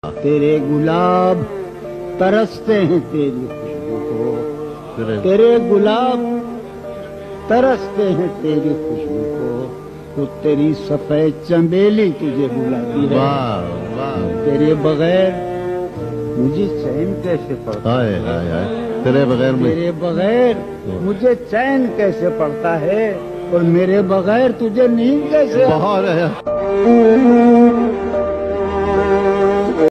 तेरे गुलाब तरसते हैं तेरी खुशबू को, तेरे गुलाब तरसते हैं तेरी खुशबू को, तो तेरी सफेद चंबेली तुझे बुलाती है। वाह वाह, तेरे बगैर मुझे चैन कैसे पड़ता है? हाय हाय, तेरे बगैर मुझे चैन कैसे पड़ता है, और मेरे बगैर तुझे नींद कैसे? बहुत है।